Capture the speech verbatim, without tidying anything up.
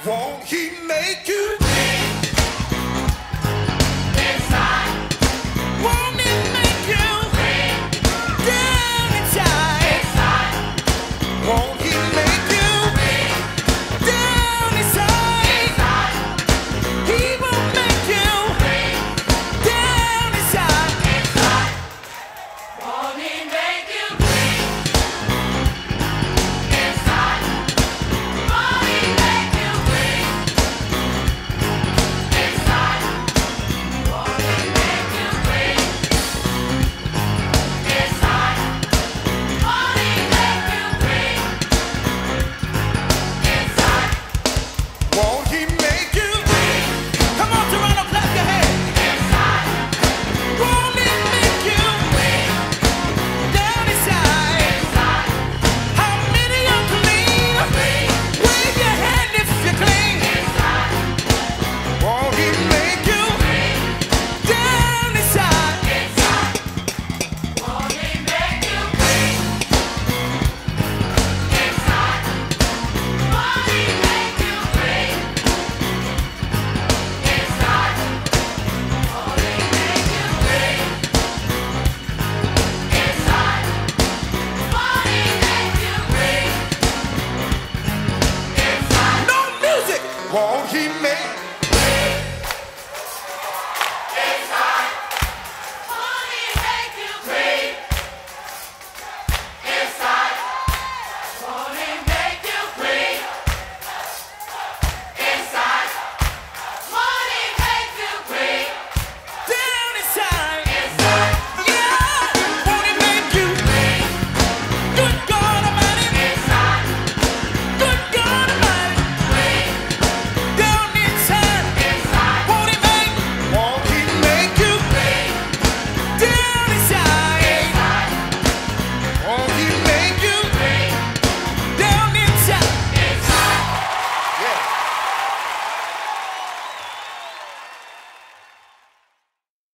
Won't he make you inside? Won't he make you down inside? Inside. Won't he make you down inside? Inside. He will make you down inside. Inside. Won't he make you free? Inside. Won't he make you free? Inside. Won't he make you free? Inside. Won't he make you free? Inside. Won't he make you? Come on, Toronto, clap your hands. Inside. Won't he make you down inside? Inside. How many are clean? Wave your hand if you're clean. Inside. Won't he make you down inside? Inside. Won't he make you free? Inside. Won't he make you free? Inside. Won't he make you free? Inside. Won't he make you free? Inside. No music. Won't he make